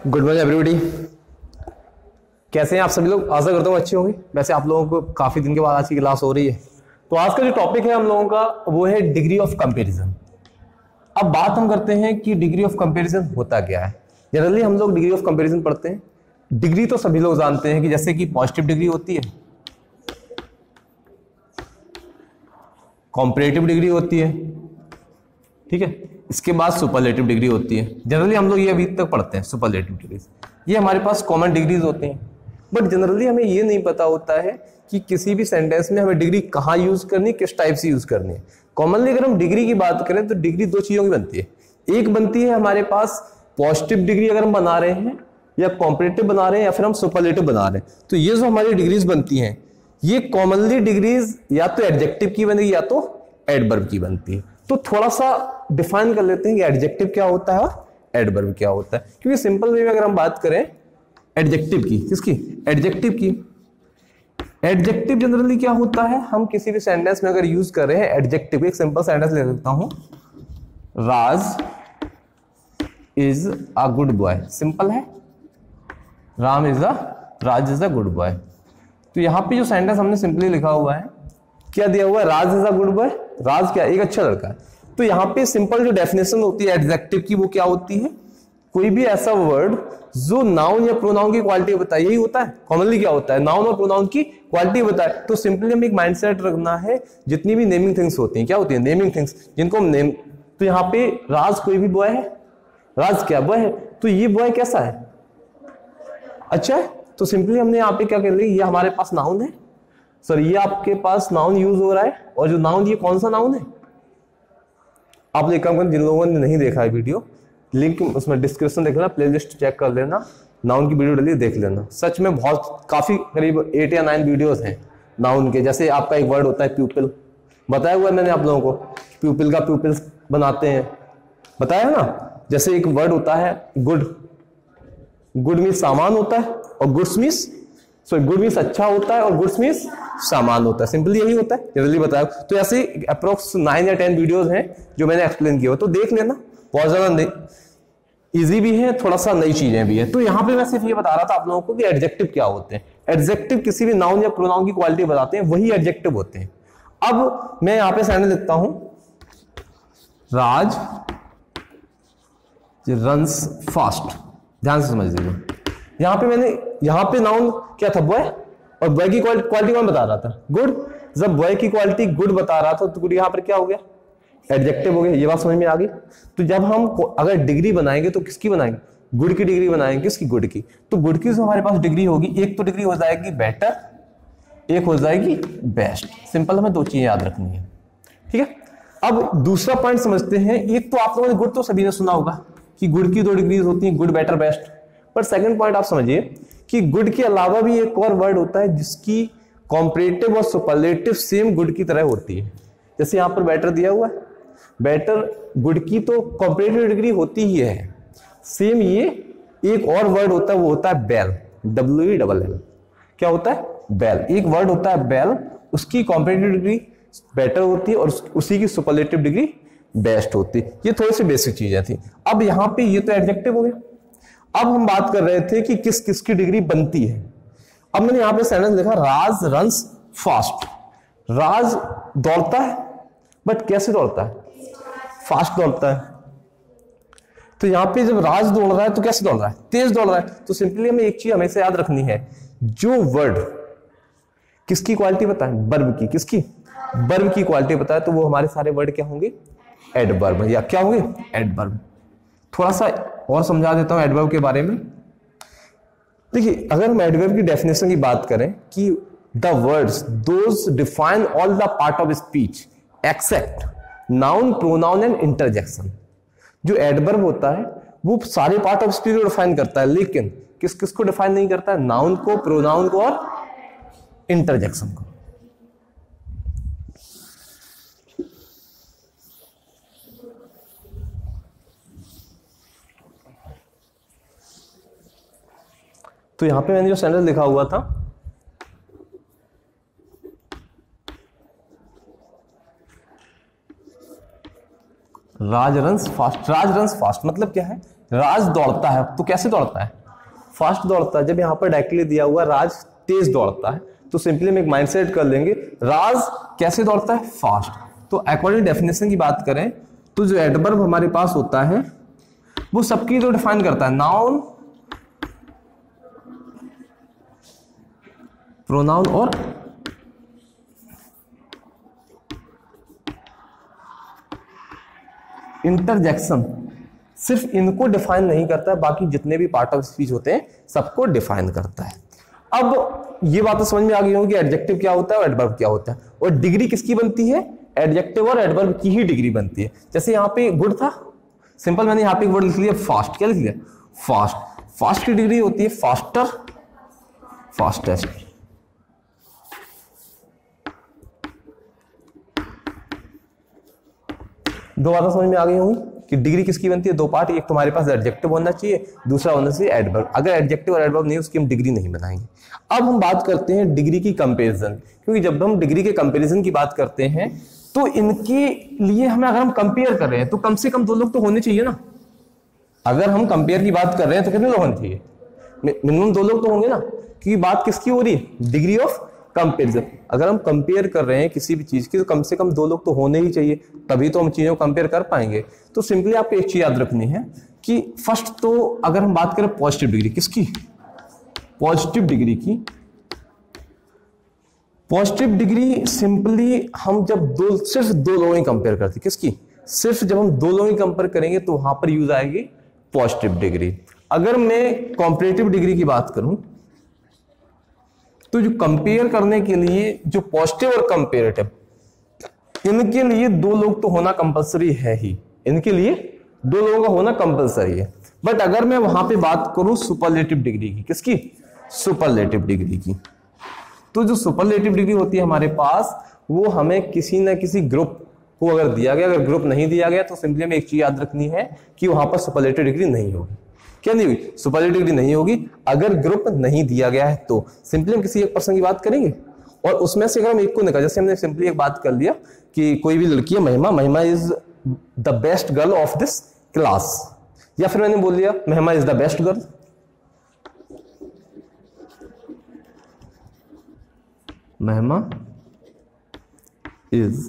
Good morning everybody. कैसे हैं आप सभी लोग? आशा करता हूँ अच्छे होंगे। वैसे आप लोगों को काफी दिन के बाद आज की क्लास हो रही है। तो आज का जो टॉपिक है हम लोगों का वो है डिग्री ऑफ कंपैरिजन। अब बात हम करते हैं कि डिग्री ऑफ कंपैरिजन होता क्या है। जनरली हम लोग डिग्री ऑफ कंपैरिजन पढ़ते हैं। डिग्री तो सभी लोग जानते हैं कि जैसे कि पॉजिटिव डिग्री होती है, कॉम्परेटिव डिग्री होती है, ठीक है। इसके बाद सुपरलेटिव डिग्री होती है। जनरली हम लोग ये अभी तक पढ़ते हैं सुपरलेटिव डिग्रीज। ये हमारे पास कॉमन डिग्रीज होती हैं। बट जनरली हमें ये नहीं पता होता है कि किसी भी सेंटेंस में हमें डिग्री कहाँ यूज करनी है, किस टाइप से यूज करनी है। कॉमनली अगर हम डिग्री की बात करें तो डिग्री दो चीजों की बनती है। एक बनती है हमारे पास पॉजिटिव डिग्री अगर हम बना रहे हैं, या कॉम्परेटिव बना रहे हैं, या फिर हम सुपरलेटिव बना रहे हैं। तो ये जो हमारी डिग्रीज बनती हैं, ये कॉमनली डिग्रीज या तो एडजेक्टिव की बनेगी या तो एडवर्ब की बनती है। तो थोड़ा सा डिफाइन कर लेते हैं कि एडजेक्टिव क्या होता है और एडवर्ब क्या होता है। क्योंकि सिंपल वे में अगर हम बात करें एडजेक्टिव की, किसकी? एडजेक्टिव की। एडजेक्टिव जनरली क्या होता है, हम किसी भी सेंटेंस में अगर यूज कर रहे हैं एडजेक्टिव, एक सिंपल सेंटेंस ले लेता हूं, Raj is a good boy. Simple है, Raj is a good boy. तो यहां पे जो सेंटेंस हमने सिंपली लिखा हुआ है, क्या दिया हुआ है? Raj is a good boy. Raj क्या? एक अच्छा लड़का है। तो यहाँ पे सिंपल जो डेफिनेशन होती है एडजेक्टिव की, वो क्या होती है? कोई भी ऐसा वर्ड जो नाउन या प्रोनाउन की क्वालिटी बताए, यही होता है। कॉमनली क्या होता है? नाउन और प्रोनाउन की क्वालिटी बताए। तो सिंपली हमें एक माइंडसेट रखना है, जितनी भी नेमिंग थिंग्स होती हैं, क्या होती है? नेमिंग थिंग्स, जिनको हम नेम। तो यहाँ पे राज कोई भी बॉय है, राज क्या? बॉय है। तो ये बॉय कैसा है? अच्छा है। तो सिंपली हमने यहाँ पे क्या कर लिया, ये हमारे पास नाउन है। सर ये आपके पास नाउन यूज हो रहा है, और जो नाउन, ये कौन सा नाउन है? आप एक काम करें, जिन लोगों ने नहीं देखा है वीडियो, लिंक उसमें डिस्क्रिप्शन देख लेना, प्लेलिस्ट चेक कर लेना, नाउन की वीडियो डली देख लेना। सच में बहुत काफी करीब 8 या 9 वीडियोस हैं नाउन के। जैसे आपका एक वर्ड होता है प्यूपिल, बताया हुआ है मैंने आप लोगों को, प्यूपिल का प्यूपिल्स बनाते हैं, बताया ना। जैसे एक वर्ड होता है गुड, गुड मीन्स सामान होता है, और गुड्स मीन्स गुड मीन्स अच्छा होता है, और गुड्स मीन्स सामान होता है। सिंपली यही होता है, जनरली बताया। तो ऐसे अप्रोक्स 9 या 10 वीडियोस हैं जो मैंने एक्सप्लेन किया हो, तो देख लेना। बहुत ज्यादा इजी भी है, थोड़ा सा नई चीजें भी है। तो यहाँ पे मैं सिर्फ ये बता रहा था आप लोगों को कि एडजेक्टिव क्या होते हैं। एडजेक्टिव किसी भी नाउन या प्रोनाउन की क्वालिटी बताते हैं, वही एडजेक्टिव होते हैं। अब मैं यहाँ पे सेंटेंस लिखता हूं, राज रन्स फास्ट। ध्यान से समझ लीजिए। यहाँ पे नाउन क्या था? बॉय। और बॉय की क्वालिटी कौन बता रहा था? गुड। जब बॉय की क्वालिटी गुड बता रहा था, तो गुड यहाँ पर क्या हो गया? एडजेक्टिव हो गया। ये बात समझ में आ गई। तो जब हम अगर डिग्री बनाएंगे तो किसकी बनाएंगे? गुड की डिग्री बनाएंगे। किसकी? गुड की। तो गुड की जो हमारे पास डिग्री होगी, एक तो डिग्री हो जाएगी बेटर, एक हो जाएगी बेस्ट। सिंपल, हमें दो चीजें याद रखनी है, ठीक है। अब दूसरा पॉइंट समझते हैं। एक तो आप लोगों ने गुड तो सभी ने सुना होगा कि गुड की 2 डिग्रीज होती हैं, गुड, बेटर, बेस्ट। पर सेकंड पॉइंट आप समझिए कि गुड के अलावा भी एक और वर्ड होता है जिसकी कॉम्परेटिव और सुपरलेटिव सेम गुड की तरह होती है। जैसे यहां पर बेटर दिया हुआ है, बेटर गुड की तो कॉम्परेटिव डिग्री होती ही है। सेम ये एक और वर्ड होता है, वो होता है बेल, WELL। क्या होता है? बेल। एक वर्ड होता है बेल, उसकी कॉम्परेटिव डिग्री बेटर होती है और उसी की सुपरलेटिव डिग्री बेस्ट होती है। ये थोड़ी सी बेसिक चीजें थी। अब यहां पे ये तो एडजेक्टिव हो गया। अब हम बात कर रहे थे कि किस किस की डिग्री बनती है। अब मैंने यहां पे सेंटेंस लिखा, राज रन्स फास्ट। राज दौड़ता है, बट कैसे दौड़ता है? फास्ट दौड़ता है। तो यहां पे जब राज दौड़ रहा है तो कैसे दौड़ रहा है? तेज दौड़ रहा है। तो सिंपली हमें एक चीज हमेशा याद रखनी है, जो वर्ड किसकी क्वालिटी बताए? वर्ब की। किसकी? वर्ब की क्वालिटी बताए, तो वो हमारे सारे वर्ड क्या होंगे? एडवर्ब, या क्या होंगे? एडवर्ब। थोड़ा सा और समझा देता हूं एडवर्ब के बारे में। देखिए, अगर हम एडवर्ब की डेफिनेशन की बात करें कि the words those define all the part of speech except noun, pronoun and interjection. जो एडवर्ब होता है वो सारे पार्ट ऑफ स्पीच को डिफाइन करता है, लेकिन किस किस को डिफाइन नहीं करता है? नाउन को, प्रोनाउन को और इंटरजेक्शन को। तो यहां पे मैंने जो सेंटेंस लिखा हुआ था, Raj runs fast. Raj runs fast मतलब क्या है? राज दौड़ता है, तो कैसे दौड़ता है? फास्ट दौड़ता है। जब यहाँ पर डायरेक्टली दिया हुआ राज तेज दौड़ता है, तो सिंपली हम एक माइंडसेट कर लेंगे, राज कैसे दौड़ता है? फास्ट। तो अकॉर्डिंग डेफिनेशन की बात करें तो जो एडवर्ब हमारे पास होता है वो सबकी जो डिफाइन करता है, नाउन, प्रोनाउन और इंटरजेक्शन, सिर्फ इनको डिफाइन नहीं करता है, बाकी जितने भी पार्ट ऑफ स्पीच होते हैं सबको डिफाइन करता है। अब ये बातें समझ में आ गई होंगी कि एडजेक्टिव क्या होता है और एडवर्ब क्या होता है, और डिग्री किसकी बनती है? एडजेक्टिव और एडवर्ब की ही डिग्री बनती है। जैसे यहाँ पे गुड था, सिंपल मैंने यहाँ पे एक वर्ड लिख लिया फास्ट। क्या लिख लिया? फास्ट। फास्ट की डिग्री होती है फास्टर, फास्टेस्ट। दो बातें समझ में आ गई होंगी कि डिग्री किसकी बनती है? दो पार्ट, एक तुम्हारे पास एडजेक्टिव होना चाहिए, दूसरा होना चाहिए एडवर्ब। अगर एडजेक्टिव और एडवर्ब नहीं, उसकी हम डिग्री नहीं बनाएंगे। अब हम बात करते हैं डिग्री की कंपैरिजन, क्योंकि जब हम डिग्री के कंपैरिजन की बात करते हैं तो इनके लिए हमें, अगर हम कंपेयर कर रहे हैं तो कम से कम दो लोग तो होने चाहिए ना। अगर हम कंपेयर की बात कर रहे हैं तो कितने लोग होने चाहिए? मिनिमम दो लोग तो होंगे ना, क्योंकि बात किसकी हो रही है? Degree of comparison. अगर हम कंपेयर कर रहे हैं किसी भी चीज की तो कम से कम दो लोग तो होने ही चाहिए, तभी तो हम चीजों को कंपेयर कर पाएंगे। तो सिंपली आपको एक चीज याद रखनी है कि फर्स्ट तो अगर हम बात करें पॉजिटिव डिग्री, किसकी? पॉजिटिव डिग्री की। पॉजिटिव डिग्री सिंपली हम जब सिर्फ दो लोगों ही कंपेयर करते हैं, किसकी? सिर्फ जब हम दो लोगों ही कंपेयर करेंगे तो वहां पर यूज आएगी पॉजिटिव डिग्री। अगर मैं कॉम्परेटिव डिग्री की बात करूं तो जो कंपेयर करने के लिए जो पॉजिटिव और कंपेरेटिव, इनके लिए दो लोग तो होना कंपलसरी है ही, इनके लिए दो लोगों का होना कंपलसरी है। बट अगर मैं वहां पे बात करूं सुपरलेटिव डिग्री की, किसकी? सुपरलेटिव डिग्री की, तो जो सुपरलेटिव डिग्री होती है हमारे पास, वो हमें किसी ना किसी ग्रुप को अगर दिया गया, अगर ग्रुप नहीं दिया गया तो सिंपली हमें एक चीज याद रखनी है कि वहां पर सुपरलेटिव डिग्री नहीं होगी। क्या नहीं होगी? सुपरलेटिव डिग्री नहीं होगी। अगर ग्रुप नहीं दिया गया है तो सिंपली हम किसी एक पर्सन की बात करेंगे और उसमें से अगर हम एक को निकाल, जैसे हमने सिंपली एक बात कर लिया कि कोई भी लड़की है Mahima, Mahima is the best girl of this class, या फिर मैंने बोल दिया Mahima is the best girl, Mahima is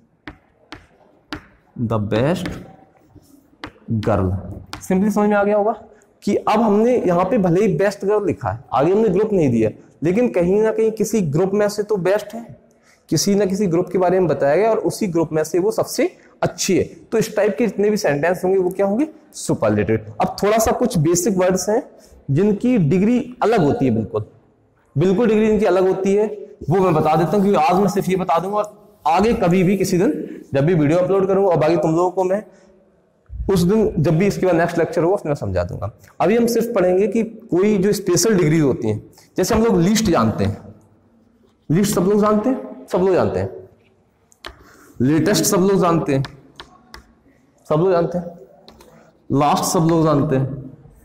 the best girl. Simply समझ में आ गया होगा कि अब हमने यहां पे भले ही बेस्ट गर्ल लिखा है, आगे हमने ग्रुप नहीं दिया, लेकिन कहीं ना कहीं किसी ग्रुप में से तो बेस्ट है, किसी ना किसी ग्रुप के बारे में बताया गया और उसी ग्रुप में से वो सबसे अच्छी है। तो इस टाइप के जितने भी सेंटेंस होंगे वो क्या होंगे? सुपरलेटिव। अब थोड़ा सा कुछ बेसिक वर्ड्स हैं जिनकी डिग्री अलग होती है, बिल्कुल डिग्री इनकी अलग होती है, वो मैं बता देता हूँ, क्योंकि आज मैं सिर्फ ये बता दूंगा और आगे कभी भी किसी दिन जब भी वीडियो अपलोड करूंगा और बाकी तुम लोगों को मैं उस दिन जब भी इसके बाद नेक्स्ट लेक्चर होगा उसमें समझा दूंगा। अभी हम सिर्फ पढ़ेंगे कि कोई जो स्पेशल डिग्री होती हैं, जैसे हम लोग लिस्ट जानते हैं, लिस्ट सब लोग जानते हैं, सब लोग जानते हैं, लेटेस्ट सब लोग जानते हैं, सब लोग जानते हैं, लास्ट सब लोग जानते हैं।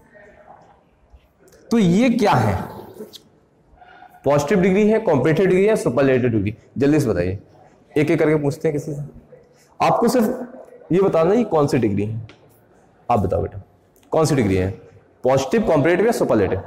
तो ये क्या है? पॉजिटिव डिग्री है, कॉम्परेटिव डिग्री है, सुपरलेटिव डिग्री? जल्दी से बताइए, एक एक करके पूछते हैं किसी से। आपको सिर्फ ये बताना है कौन सी डिग्री है, आप बताओ बेटा कौन सी डिग्री है, पॉजिटिव, कॉम्परेटिव या सुपरलेटिव?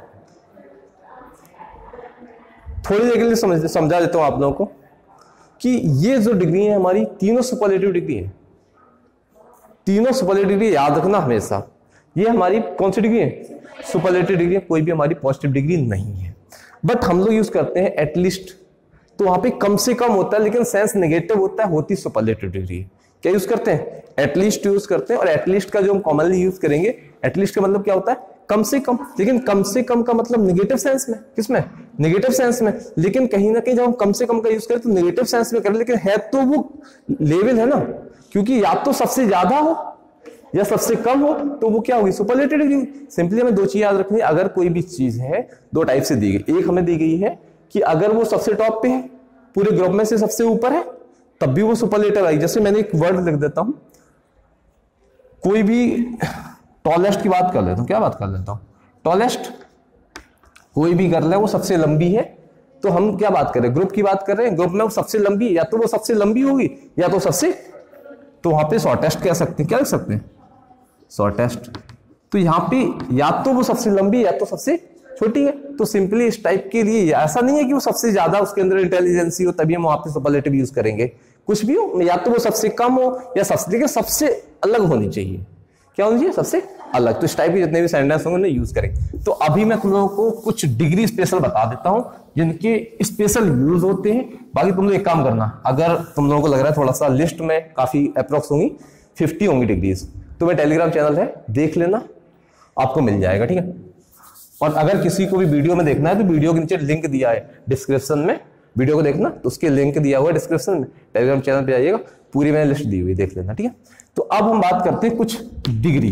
थोड़ी देर के लिए समझा देता हूं आप लोगों को कि ये जो डिग्री है हमारी तीनों सुपरलेटिव डिग्री है, तीनों सुपरलेटिव डिग्री याद रखना हमेशा। ये हमारी कौन सी डिग्री है? सुपरलेटिव डिग्री है, कोई भी हमारी पॉजिटिव डिग्री नहीं है। बट हम लोग यूज करते हैं एटलीस्ट, तो वहां पे कम से कम होता है लेकिन सेंस नेगेटिव होता है, होती सुपरलेटिव डिग्री। क्या यूज करते हैं? एटलीस्ट यूज करते हैं, और एटलीस्ट का जो हम कॉमनली यूज करेंगे, एटलीस्ट का मतलब क्या होता है? कम से कम, लेकिन कम से कम का मतलब नेगेटिव सेंस में, किसमें? नेगेटिव सेंस में। लेकिन कहीं ना कहीं जब हम कम से कम का यूज करें तो नेगेटिव सेंस में करें, लेकिन है तो वो लेवल है ना, क्योंकि या तो सबसे ज्यादा हो या सबसे कम हो, तो वो क्या होगी? Superlative degree. सिंपली हमें दो चीज याद रखनी है, अगर कोई भी चीज है दो टाइप से दी गई, एक हमें दी गई है कि अगर वो सबसे टॉप पे है, पूरे ग्रुप में से सबसे ऊपर है, तब भी वो सुपरलेटिव आई। जैसे मैंने एक वर्ड लिख देता हूं, कोई भी टॉलेस्ट की बात कर लेता हूं, क्या बात कर लेता हूं? टॉलेस्ट, कोई भी गर्ल है वो सबसे लंबी है, तो हम क्या बात कर रहे हैं? ग्रुप की बात कर रहे हैं। ग्रुप में वो सबसे लंबी, या तो वो सबसे लंबी होगी या तो सबसे, तो वहां पे शॉर्टेस्ट कह सकते हैं। क्या लिख सकते हैं? शॉर्टेस्ट। तो यहाँ पे या तो वो सबसे लंबी या तो सबसे छोटी है। तो सिंपली इस टाइप के लिए ऐसा नहीं है कि वो सबसे ज्यादा उसके अंदर इंटेलिजेंसी हो तभी हम वहां पे सुपरलेटिव यूज करेंगे, कुछ भी हो, या तो वो सबसे कम हो या सबसे, लेकिन सबसे अलग होनी चाहिए। क्या होनी चाहिए? सबसे अलग। तो इस टाइप के जितने भी सेंटेंस होंगे उन्हें यूज करेंगे। तो अभी मैं तुम लोगों को कुछ डिग्री स्पेशल बता देता हूं जिनके स्पेशल यूज होते हैं। बाकी तुम लोग एक काम करना, अगर तुम लोगों को लग रहा है थोड़ा सा लिस्ट में काफी अप्रोक्स होंगी, 50 होंगी डिग्रीज, तो मेरा टेलीग्राम चैनल है, देख लेना, आपको मिल जाएगा, ठीक है। और अगर किसी को भी वीडियो में देखना है तो वीडियो के नीचे लिंक दिया है डिस्क्रिप्शन में, वीडियो को देखना तो उसके लिंक दिया हुआ है डिस्क्रिप्शन में, टेलीग्राम चैनल पे जाइएगा, पूरी मैंने लिस्ट दी हुई, देख लेना, ठीक है। तो अब हम बात करते हैं कुछ डिग्री,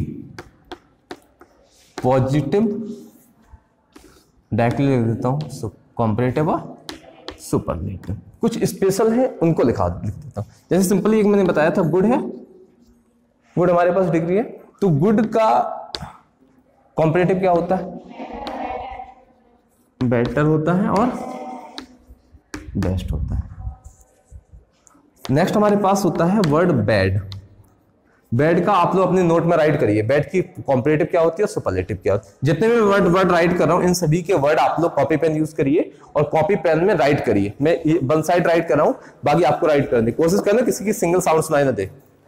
पॉजिटिव, डायरेक्टली लिख देता हूं, कॉम्परेटिव और सुपरलेटिव। कुछ स्पेशल है उनको लिख देता हूं। जैसे सिंपली एक मैंने बताया था, गुड है, गुड हमारे पास डिग्री है, तो गुड का कॉम्परेटिव क्या होता है? बेटर होता है और बेस्ट होता है। नेक्स्ट हमारे पास होता है वर्ड बैड। बैड का आप लोग अपने नोट में राइट करिए, बैड की कॉम्परेटिव क्या होती है और सुपरलेटिव क्या होती है। जितने भी वर्ड राइट कर रहा हूं इन सभी के वर्ड आप लोग कॉपी पेन यूज करिए और कॉपी पेन में राइट करिए। मैं वन साइड राइट कर रहा हूं, बाकी आपको राइट करने की कोशिश करना, किसी की सिंगल साउंड सुनाई ना दे।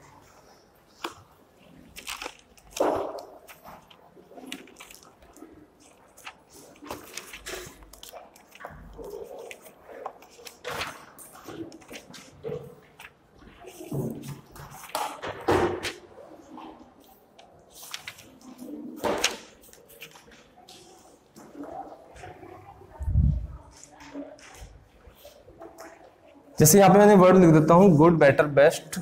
जैसे यहां पे मैंने वर्ड लिख देता हूं, गुड, बेटर, बेस्ट,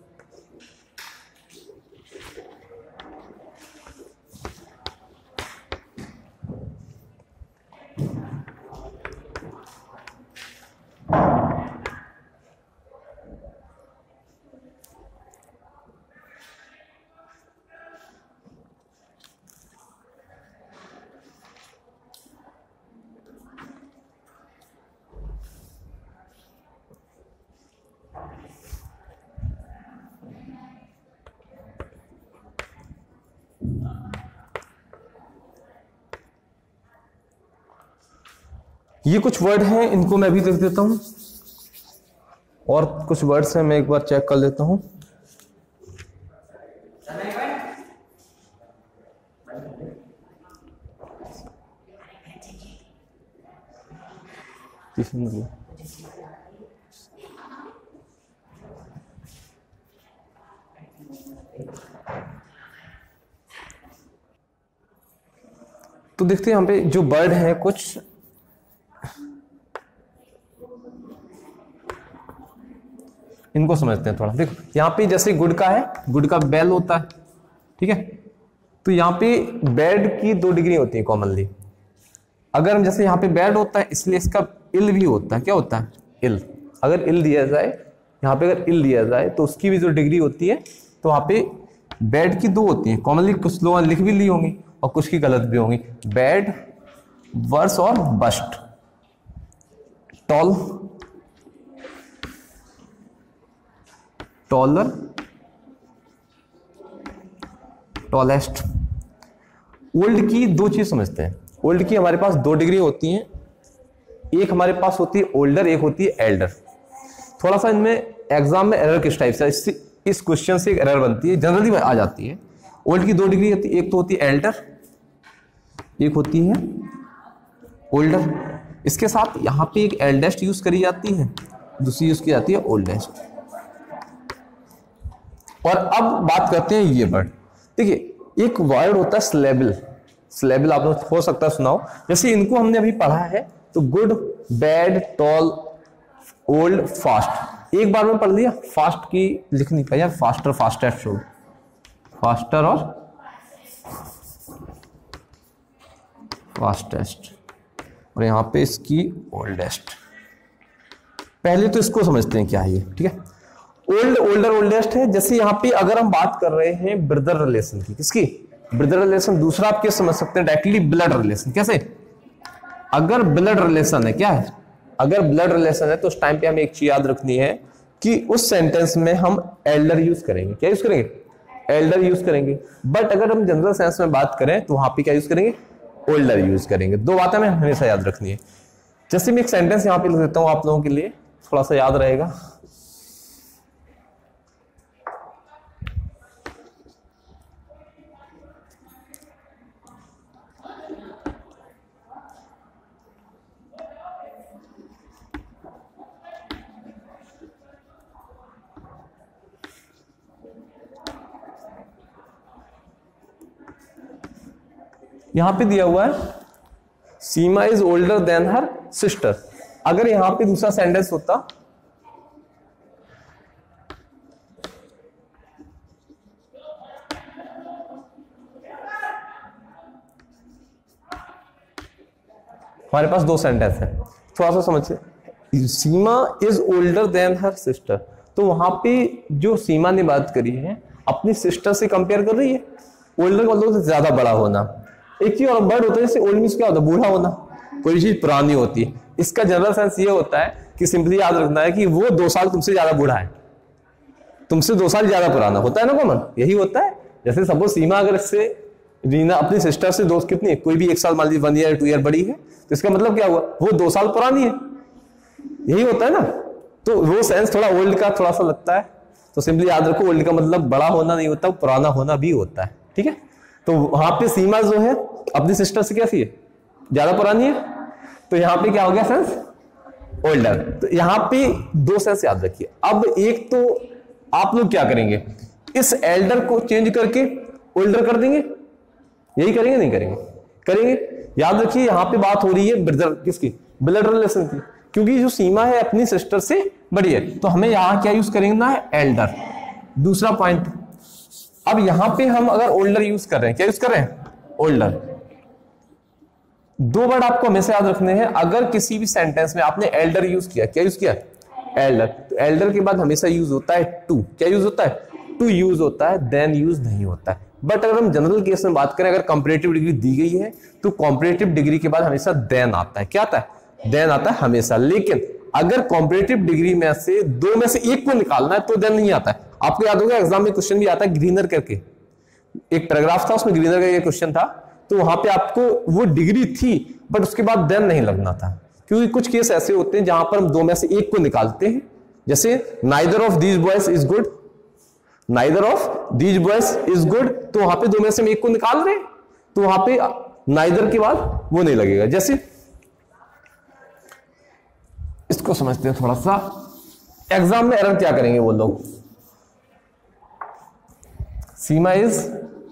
ये कुछ वर्ड हैं, इनको मैं भी लिख देता हूं, और कुछ वर्ड्स हैं मैं एक बार चेक कर लेता हूं। तो देखते हैं यहां पे जो वर्ड हैं कुछ, इनको समझते हैं थोड़ा। देखो यहाँ पे जैसे गुड का है, गुड का बेल होता है, ठीक है। तो यहाँ पे बैड की 2 डिग्री होती है कॉमनली। अगर हम जैसे यहाँ पे बैड होता है इसलिए इसका इल भी होता है। क्या होता है? इल। अगर इल दिया जाए, यहाँ पे अगर इल दिया जाए तो उसकी भी जो डिग्री होती है, तो वहाँ पे बैड की 2 होती है कॉमनली। कुछ लोग लिख भी ली होंगी और कुछ की गलत भी होंगी। बैड, वर्स और worst. Tall, taller, tallest. Old की 2 चीज समझते हैं। ओल्ड की हमारे पास 2 डिग्री होती हैं, एक हमारे पास होती है ओल्डर, एक होती है एल्डर। थोड़ा सा इनमें एग्जाम में एरर किस टाइप से, इस क्वेश्चन से एक एरर बनती है, जनरली आ जाती है। ओल्ड की 2 डिग्री होती है, एक तो होती है एल्डर, एक होती है ओल्डर। इसके साथ यहां पे एक एल्डेस्ट यूज करी जाती है, दूसरी यूज की जाती है ओल्डेस्ट। और अब बात करते हैं ये वर्ड। देखिए एक वर्ड होता है स्लेबल। स्लेबल आप लोग हो सकता है सुनाओ, जैसे इनको हमने अभी पढ़ा है। तो good, bad, tall, old, fast एक बार में पढ़ लिया। फास्ट की लिख नहीं पाया, फास्टर, फास्टेस्ट हो, फास्टर और फास्टेस्ट, और यहां पे इसकी ओल्डेस्ट। पहले तो इसको समझते हैं क्या है ये, ठीक है। ओल्ड, ओल्डर, ओल्डेस्ट है। जैसे यहाँ पे अगर हम बात कर रहे हैं ब्रदर रिलेशन की, किसकी? Brother relation. दूसरा आप क्या समझ सकते हैं? Directly blood relation. कैसे? अगर ब्लड रिलेशन है, क्या है? अगर ब्लड रिलेशन है तो उस टाइम पे हमें एक चीज याद रखनी है कि उस सेंटेंस में हम एल्डर यूज करेंगे। क्या यूज करेंगे? एल्डर यूज करेंगे, बट अगर हम जनरल सेंस में बात करें तो वहां पे क्या यूज करेंगे, ओल्डर यूज करेंगे। दो बातें हमें हमेशा याद रखनी है। जैसे मैं एक सेंटेंस यहां पे लिख देता हूं आप लोगों के लिए, थोड़ा सा याद रहेगा। यहां पे दिया हुआ है Seema is older than her sister. अगर यहां पे दूसरा सेंटेंस होता हमारे पास दो सेंटेंस है, थोड़ा सा समझिए। Seema is older than her sister, तो वहां पे जो सीमा ने बात करी है अपनी सिस्टर से कंपेयर कर रही है। ओल्डर का मतलब ज्यादा बड़ा होना। एक चीज और वर्ड होता है, जैसे ओल्ड मीन्स क्या होता है, बूढ़ा होना, कोई चीज पुरानी होती है। इसका जनरल सेंस ये होता है कि सिंपली याद रखना है कि वो 2 साल तुमसे ज्यादा बूढ़ा है, तुमसे 2 साल ज्यादा पुराना होता है ना, कॉमन यही होता है। जैसे सपोज सीमा अगर इससे रीना अपनी सिस्टर से दोस्त कितनी है, कोई भी 1 साल मान लीजिए 1 ईयर 2 ईयर बड़ी है, तो इसका मतलब क्या हुआ, वो 2 साल पुरानी है, यही होता है ना। तो वो सेंस थोड़ा ओल्ड का थोड़ा सा लगता है, तो सिंपली याद रखो ओल्ड का मतलब बड़ा होना नहीं होता, पुराना होना भी होता है, ठीक है। तो वहां पे सीमा जो है अपनी सिस्टर से कैसी है, ज्यादा पुरानी है, तो यहां पे क्या हो गया सेंस, ओल्डर। तो यहां पे 2 सेंस याद रखिए। अब एक तो आप लोग क्या करेंगे, इस एल्डर को चेंज करके ओल्डर कर देंगे, यही करेंगे नहीं करेंगे, करेंगे। याद रखिए यहां पे बात हो रही है ब्रदर किसकी, ब्लड रिलेशन की, क्योंकि जो सीमा है अपनी सिस्टर से बड़ी है, तो हमें यहां क्या यूज करेंगे ना, एल्डर। दूसरा पॉइंट, अब यहां पे हम अगर ओल्डर यूज कर रहे हैं, क्या यूज कर रहे हैं, ओल्डर। 2 वर्ड आपको हमेशा याद रखने हैं। अगर किसी भी सेंटेंस में आपने एल्डर यूज किया, क्या यूज किया, एल्डर, तो एल्डर के बाद हमेशा यूज होता है टू। क्या यूज होता है, टू यूज होता है, देन यूज नहीं होता है। बट अगर हम जनरल केस में बात करें, अगर कंपैरेटिव डिग्री दी गई है तो कंपैरेटिव डिग्री के बाद हमेशा देन आता है। क्या आता है, देन आता है हमेशा। लेकिन अगर कंपैरेटिव डिग्री में से 2 में से एक को निकालना है तो देन नहीं आता है। आपको याद होगा एग्जाम में क्वेश्चन भी आता है ग्रीनर करके, एक पैराग्राफ था उसमें ग्रीनर का ये क्वेश्चन था, तो वहां पे आपको वो डिग्री थी बट उसके बाद देन नहीं लगना था, क्योंकि कुछ केस ऐसे होते हैं जहां पर हम 2 में से एक को निकालते हैं। जैसे neither of these boys is good, neither of these boys is good, तो वहां पे 2 में से हम एक को निकाल रहे हैं, तो वहां पे नाइदर के बाद वो नहीं लगेगा। जैसे इसको समझते हैं थोड़ा सा, एग्जाम में एरर क्या करेंगे वो लोग, Seema is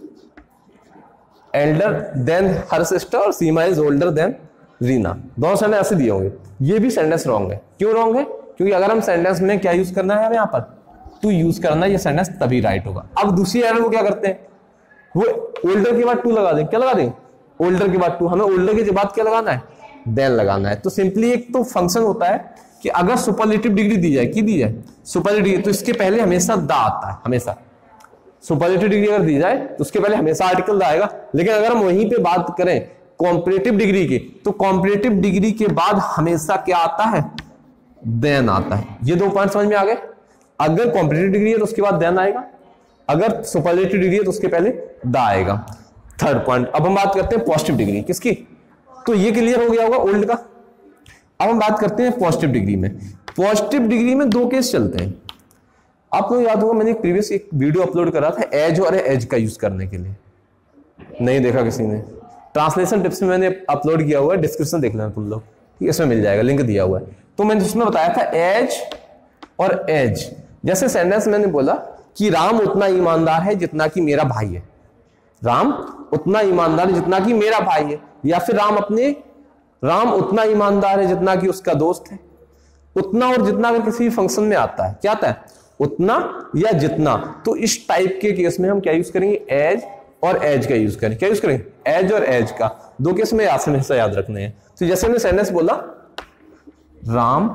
elder than her sister और Seema is older than Reena, दोनों सेंटेंस ऐसे दिए होंगे। ये भी सेंटेंस रॉन्ग है। क्यों रॉन्ग है, क्योंकि अगर हम सेंटेंस में क्या यूज करना है, यहां पर टू यूज करना है, ये सेंटेंस तभी राइट होगा। अब दूसरी एरर वो क्या करते हैं, वो ओल्डर के बाद टू लगा दें। क्या लगा दें, ओल्डर के बाद टू। हमें ओल्डर के बाद क्या लगाना है, देन लगाना है। तो सिंपली एक तो फंक्शन होता है कि अगर सुपरलेटिव डिग्री दी जाए, की दी जाए सुपरलेटिव डिग्री, तो इसके पहले हमेशा द आता है, हमेशा सुपरलेटिव डिग्री अगर दी जाए तो उसके पहले हमेशा आर्टिकल आएगा। लेकिन अगर हम वहीं पे बात करें कॉम्परेटिव डिग्री की, तो कॉम्परेटिव डिग्री के बाद हमेशा क्या आता है, देन आता है। ये 2 पॉइंट समझ में आ गए। अगर कॉम्परेटिव डिग्री है तो उसके बाद देन आएगा, अगर सुपरलेटिव डिग्री है तो उसके पहले द आएगा। थर्ड पॉइंट, अब हम बात करते हैं पॉजिटिव डिग्री किसकी, तो ये क्लियर हो गया होगा ओल्ड का। अब हम बात करते हैं पॉजिटिव डिग्री में। पॉजिटिव डिग्री में 2 केस चलते हैं। आपको याद होगा मैंने प्रीवियस एक वीडियो अपलोड करा था एज और एज का यूज करने के लिए, नहीं देखा किसी ने, ट्रांसलेशन टिप्स में मैंने अपलोड किया हुआ है, डिस्क्रिप्शन देख लेना तुम लोग, इसमें मिल जाएगा, लिंक दिया हुआ है। तो मैंने उसमें बताया था एज और एज। जैसे सेंटेंस मैंने बोला कि राम उतना ईमानदार है जितना कि मेरा भाई है, राम उतना ईमानदार है जितना कि मेरा भाई है, या फिर राम उतना ईमानदार है जितना कि उसका दोस्त है। उतना और जितना अगर किसी फंक्शन में आता है, क्या आता है, उतना या जितना, तो इस टाइप के केस में हम क्या यूज करेंगे, एज और एज का यूज करेंगे। क्या यूज करेंगे, एज और एज का। 2 केस में हमेशा याद रखने हैं। तो जैसे मैंने सेंटेंस बोला, Ram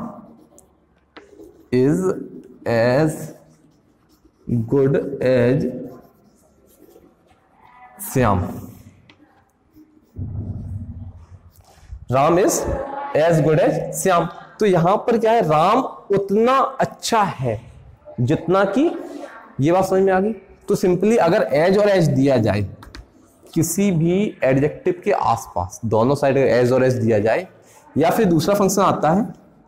is as good as Shyam, Ram is as good as Shyam. तो यहां पर क्या है, राम उतना अच्छा है जितना कि, ये बात समझ में आ गई, तो सिंपली अगर एज और एज दिया जाए किसी भी एडजेक्टिव के आसपास, दोनों साइड एज और एज दिया जाए, या फिर दूसरा फंक्शन आता है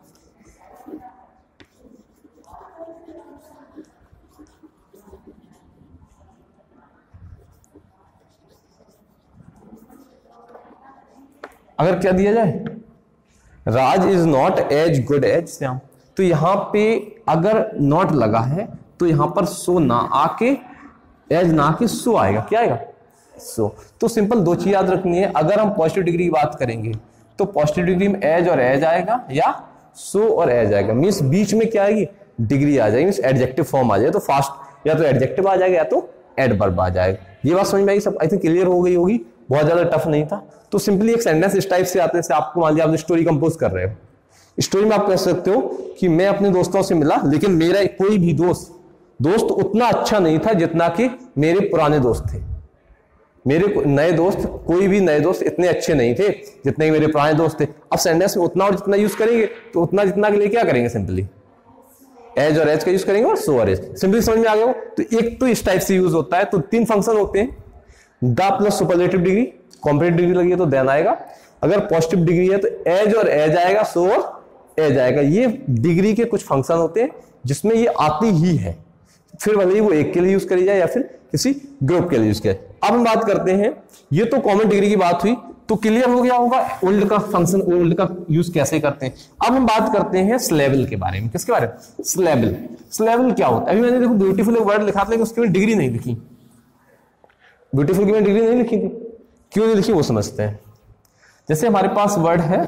अगर क्या दिया जाए, Raj is not as good as Shyam, तो यहां पे अगर नॉट लगा है तो यहां पर सो ना आके एज ना के सो आएगा, क्या आएगा, सो। तो सिंपल दो चीज याद रखनी है, अगर हम पॉजिटिव डिग्री की बात करेंगे तो पॉजिटिव डिग्री में एज और एज आएगा या सो और एज आएगा, मीन्स बीच में क्या आएगी, डिग्री आ जाएगी, मीन्स एडजेक्टिव फॉर्म आ जाए, तो फास्ट या तो एडजेक्टिव आ जाएगा या तो एडवर्ब आ जाएगा। ये बात समझ में आई सब, आई थिंक क्लियर हो गई होगी, बहुत ज्यादा टफ नहीं था। तो सिंपली एक सेंटेंस इस टाइप से आते हैं, आपको मान लिया आप स्टोरी कंपोज कर रहे हो, स्टोरी में आप कह सकते हो कि मैं अपने दोस्तों से मिला लेकिन मेरा कोई भी दोस्त उतना अच्छा नहीं था जितना कि मेरे पुराने दोस्त थे, मेरे नए दोस्त, कोई भी नए दोस्त इतने अच्छे नहीं थे जितने मेरे पुराने दोस्त थे। अब सेंटेंस में उतना और जितना यूज करेंगे तो उतना जितना के लिए क्या करेंगे, सिंपली एज और एज का यूज करेंगे और सो और एज। सिंपली समझ में आ गया हो। तो एक तो इस टाइप से यूज होता है, तो तीन फंक्शन होते हैं, the plus superlative degree, comparative degree लगी है तो देन आएगा, अगर पॉजिटिव डिग्री है तो एज और एज आएगा, सो और एज आएगा। ये डिग्री के कुछ फंक्शन होते हैं जिसमें ये आती ही है, फिर भले ही वो एक के लिए यूज करी जाए या फिर किसी ग्रुप के लिए यूज किया। अब हम बात करते हैं, ये तो कॉमन डिग्री की बात हुई, तो क्लियर हो गया होगा ओल्ड का फंक्शन, ओल्ड का यूज कैसे करते हैं। अब हम बात करते हैं स्लेबल के बारे में। किसके बारे में, स्लेबल। स्लेबल क्या होता है, अभी मैंने देखो ब्यूटीफुल एक वर्ड लिखा था लेकिन उसकी मैंने डिग्री नहीं लिखी, ब्यूटीफुल की मैंने डिग्री नहीं लिखी थी, क्यों नहीं लिखी वो समझते हैं। जैसे हमारे पास वर्ड है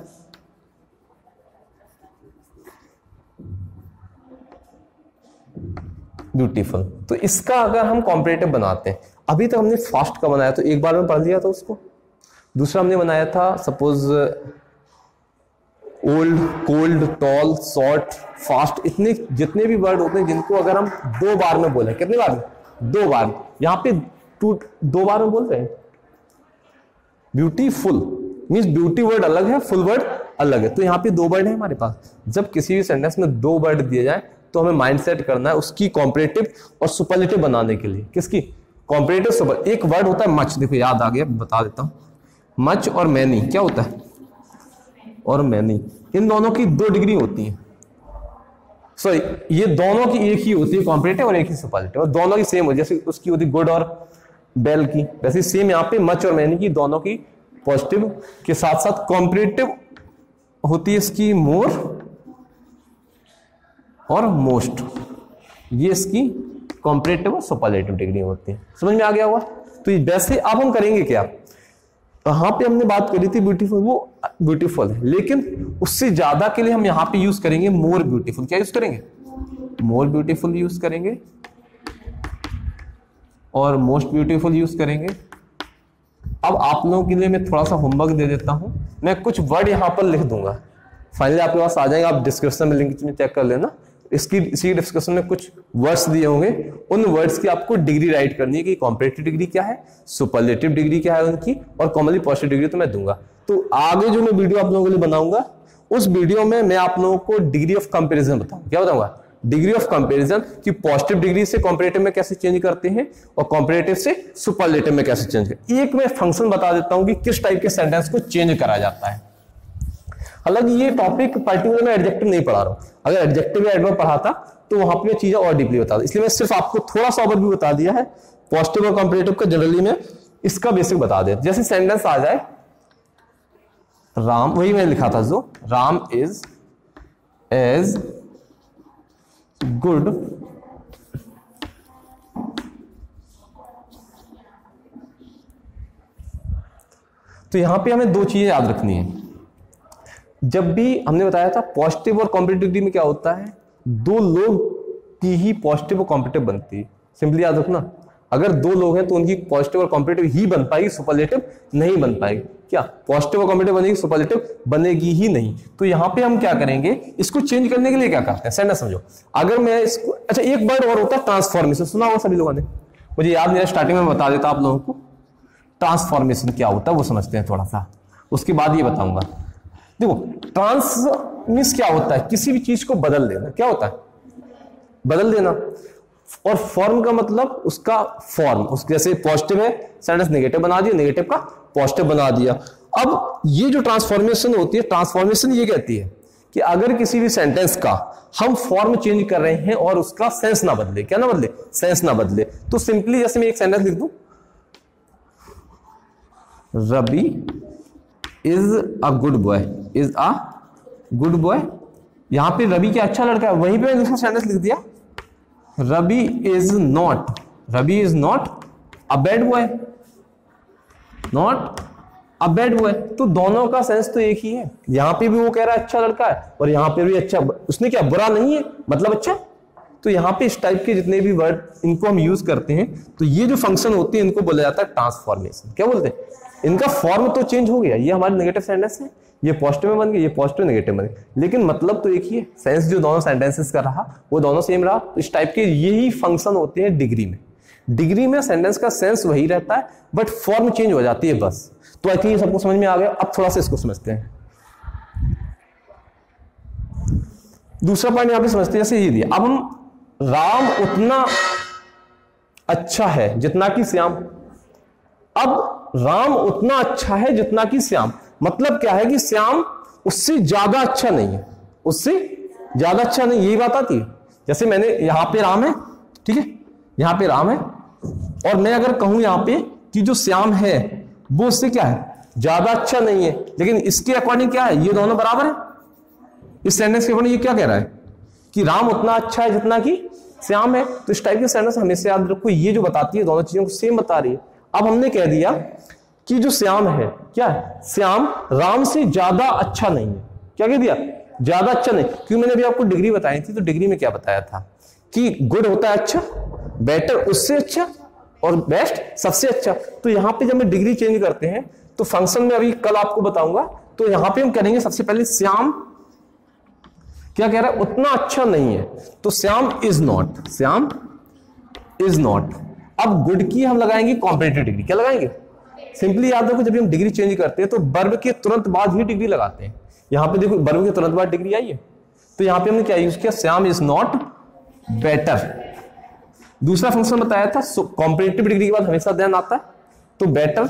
ब्यूटीफुल, तो इसका अगर हम कॉम्परेटिव बनाते हैं, अभी तक हमने फास्ट का बनाया तो एक बार में पढ़ लिया था उसको, दूसरा हमने बनाया था suppose old, cold, tall, short, fast, इतने जितने भी वर्ड होते हैं जिनको अगर हम दो बार में बोले, कितने बार में, दो बार, यहां पे दो बार में बोल रहे हैं। ब्यूटीफुल मीन्स ब्यूटी वर्ड अलग है, फुल वर्ड अलग है, तो यहाँ पे दो वर्ड है हमारे पास। जब किसी भी सेंटेंस में दो वर्ड दिए जाए तो हमें माइंडसेट करना है उसकी कॉम्परेटिव और सुपरलेटिव बनाने के लिए। किसकी, कॉम्परेटिव सुपर। एक वर्ड होता है मच, देखो याद आ गया, बता देता हूं, मच और मैनी क्या होता है, और मैनी, इन दोनों की दो डिग्री होती है, सॉरी ये दोनों की एक ही होती है कॉम्परेटिव और एक ही सुपरलेटिव, और दोनों की सेम हो, जैसे उसकी होती गुड और बेल की, वैसे सेम यहाँ पे मच और मैनी की दोनों की पॉजिटिव के साथ साथ कॉम्परेटिव होती है इसकी मोर और मोस्ट, ये इसकी कॉम्परेटिव और सुपरलेटिव डिग्री होती है। समझ में आ गया होगा। तो वैसे अब हम करेंगे क्या, यहां पे हमने बात करी थी ब्यूटीफुल, वो ब्यूटीफुल है, लेकिन उससे ज्यादा के लिए हम यहां पे यूज करेंगे मोर ब्यूटीफुल। क्या यूज करेंगे, मोर ब्यूटीफुल यूज करेंगे और मोस्ट ब्यूटीफुल यूज करेंगे। अब आप लोगों के लिए मैं थोड़ा सा होमवर्क दे देता हूं, मैं कुछ वर्ड यहां पर लिख दूंगा, फाइनली आपके पास आ जाएंगे, आप डिस्क्रिप्शन में लिंक में चेक कर लेना, इसी डिस्कशन में कुछ वर्ड्स दिए होंगे, उन वर्ड्स की आपको डिग्री राइट करनी है कि कॉम्परेटिव डिग्री क्या है, सुपरलेटिव डिग्री क्या है उनकी, और कॉमनली पॉजिटिव डिग्री तो मैं दूंगा। तो आगे जो मैं वीडियो आप लोगों के लिए बनाऊंगा उस वीडियो में मैं आप लोगों को डिग्री ऑफ कंपैरिजन बताऊंगा। क्या बताऊंगा, डिग्री ऑफ कंपैरिजन, कि पॉजिटिव डिग्री से कॉम्परेटिव में कैसे चेंज करते हैं और कॉम्परेटिव से सुपरलेटिव में कैसे चेंज करते हैं। एक मैं फंक्शन बता देता हूं कि किस टाइप के सेंटेंस को चेंज करा जाता है। हालांकि ये टॉपिक पर्टिकुलर में एडजेक्टिव नहीं पढ़ा रहा हूं, अगर एडजेक्टिव या एडवर्ब पढ़ाता तो वहां पे चीजें और डीपली बता, इसलिए मैं सिर्फ आपको थोड़ा सा ओवरव्यू बता दिया है, पॉजिटिव और कंपैरेटिव का जनरली में इसका बेसिक बता दे। जैसे सेंटेंस आ जाए राम, वही मैंने लिखा था जो राम इज एज गुड तो यहां पे हमें दो चीजें याद रखनी है। जब भी हमने बताया था पॉजिटिव और कॉम्परेटिव डिग्री में क्या होता है, दो लोग की ही पॉजिटिव और कॉम्परेटिव बनती है। सिंपली याद रखना, अगर दो लोग हैं तो उनकी पॉजिटिव और कॉम्परेटिव ही बन पाएगी, सुपरलेटिव नहीं बन पाएगी। क्या पॉजिटिव और कॉम्परेटिव बनेगी, सुपरलेटिव बनेगी ही नहीं। तो यहां पे हम क्या करेंगे, इसको चेंज करने के लिए क्या करते हैं, सेंटेंस समझो। अगर मैं इसको, अच्छा एक वर्ड और होता है ट्रांसफॉर्मेशन, सुना होगा सभी लोगों ने, मुझे याद नहीं है, स्टार्टिंग में बता देता आप लोगों को। ट्रांसफॉर्मेशन क्या होता है वो समझते हैं थोड़ा सा, उसके बाद ये बताऊंगा। देखो ट्रांस मीन्स क्या होता है, किसी भी चीज को बदल देना। क्या होता है, बदल देना। और फॉर्म का मतलब उसका फॉर्म, उस जैसे पॉजिटिव है सेंटेंस नेगेटिव बना दिया, नेगेटिव का पॉजिटिव बना दिया। अब ये जो ट्रांसफॉर्मेशन होती है, ट्रांसफॉर्मेशन ये कहती है कि अगर किसी भी सेंटेंस का हम फॉर्म चेंज कर रहे हैं और उसका सेंस ना बदले, क्या ना बदले, सेंस ना बदले, तो सिंपली जैसे मैं एक सेंटेंस लिख दूं, Ravi is a good boy, is a good boy, यहां पे रवि क्या अच्छा लड़का है, वहीं पे मैंने दूसरा सेंटेंस लिख दिया, Ravi is not a bad boy, not a bad boy. तो दोनों का सेंस तो एक ही है, यहां पे भी वो कह रहा है अच्छा लड़का है और यहां पे भी अच्छा, उसने क्या बुरा नहीं है मतलब अच्छा। तो यहां पे इस टाइप के जितने भी वर्ड इनको हम यूज करते हैं, तो ये जो फंक्शन होते हैं इनको बोला जाता है ट्रांसफॉर्मेशन। क्या बोलते हैं, इनका फॉर्म तो चेंज हो गया, ये हमारे नेगेटिव सेंटेंस है, ये पॉजिटिव में बन गया, ये पॉजिटिव नेगेटिव में बन गया, लेकिन मतलब तो एक ही है, सेंस जो दोनों सेंटेंसेस का रहा वो दोनों सेम रहा। तो इस टाइप के यही फंक्शन होते हैं डिग्री में। डिग्री में सेंटेंस का सेंस वही रहता है बट फॉर्म चेंज हो जाती है बस। तो आई थिंक ये सबको समझ में आ गया। अब थोड़ा सा इसको समझते हैं। दूसरा पॉइंट यहां पे समझते हैं, जैसे ये दिया, अब हम राम उतना अच्छा है जितना कि श्याम। अब राम उतना अच्छा है जितना कि श्याम, मतलब क्या है कि श्याम उससे ज्यादा अच्छा नहीं है, उससे ज्यादा अच्छा नहीं, यही बात आती है। जैसे मैंने यहां पे राम है, ठीक है, यहां पे राम है, और मैं अगर कहूं यहां पे कि जो श्याम है वो उससे क्या है, ज्यादा अच्छा नहीं है, लेकिन इसके अकॉर्डिंग क्या है, ये दोनों बराबर है। इस सेंटेंस के अकॉर्डिंग ये क्या कह रहा है कि राम उतना अच्छा है जितना कि श्याम है। तो इस टाइप के सेंटेंस हमेशा याद रखो, ये जो बताती है दोनों चीजों को सेम बता रही है। अब हमने कह दिया कि जो श्याम है, क्या है, श्याम राम से ज्यादा अच्छा नहीं है। क्या कह दिया, ज्यादा अच्छा नहीं, क्योंकि मैंने अभी आपको डिग्री बताई थी, तो डिग्री में क्या बताया था कि गुड होता है अच्छा, बेटर उससे अच्छा, और बेस्ट सबसे अच्छा। तो यहां पे जब मैं डिग्री चेंज करते हैं तो फंक्शन में अभी कल आपको बताऊंगा, तो यहां पे हम करेंगे सबसे पहले श्याम क्या कह रहा है, उतना अच्छा नहीं है, तो Shyam is not, Shyam is not. अब गुड की हम लगाएंगे कॉम्परेटिव डिग्री, क्या लगाएंगे, सिंपली याद रखो जब हम डिग्री चेंज करते हैं तो वर्ब के तुरंत बाद ही डिग्री लगाते हैं। यहां पे देखो वर्ब के तुरंत बाद डिग्री आई है, तो यहां पे हमने क्या यूज किया, श्याम इज नॉट बेटर। दूसरा फंक्शन बताया था कॉम्परेटिव डिग्री के बाद हमेशा ध्यान आता है, तो बेटर,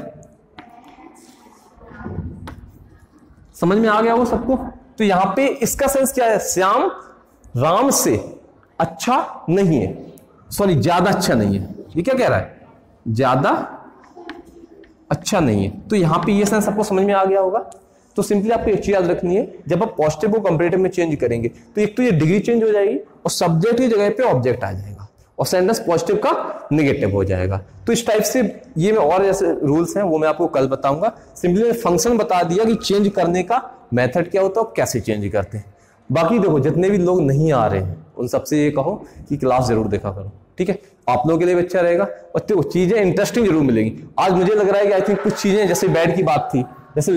समझ में आ गया वो सबको। तो यहां पे इसका सेंस क्या है, श्याम राम से अच्छा नहीं है, सॉरी ज्यादा अच्छा नहीं है, ये क्या कह रहा है, ज्यादा अच्छा नहीं है। तो यहां पे ये सेंस सबको समझ में आ गया होगा। तो सिंपली आपको एक चीज याद रखनी है, जब आप पॉजिटिव को कंपैरेटिव में चेंज करेंगे तो एक तो ये डिग्री चेंज हो जाएगी और सब्जेक्ट की जगह पे ऑब्जेक्ट आ जाएगा और सेंटेंस पॉजिटिव का नेगेटिव हो जाएगा। तो इस टाइप से ये मैं और जैसे रूल्स हैं वो मैं आपको कल बताऊंगा। सिंपली फंक्शन बता दिया कि चेंज करने का मेथड क्या होता है, कैसे चेंज करते हैं। बाकी देखो जितने भी लोग नहीं आ रहे हैं उन सबसे ये कहो कि क्लास जरूर देखा करो, ठीक है, आप लोगों के लिए भी अच्छा रहेगा और तो चीजें इंटरेस्टिंग जरूर मिलेंगी। आज मुझे लग रहा है कि आई थिंक कुछ चीजें जैसे बैड की बात थी, जैसे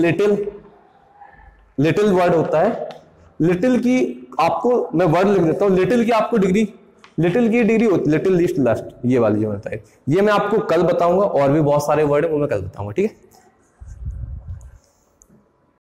लिटिल वर्ड होता है, लिटिल की आपको मैं वर्ड लिख देता हूं, लिटिल की आपको डिग्री, लिटिल की डिग्री होती है लिटिल लीस्ट लास्ट, ये वाली जो होता है, ये मैं आपको कल बताऊंगा। और भी बहुत सारे वर्ड है वो मैं कल बताऊंगा, ठीक है।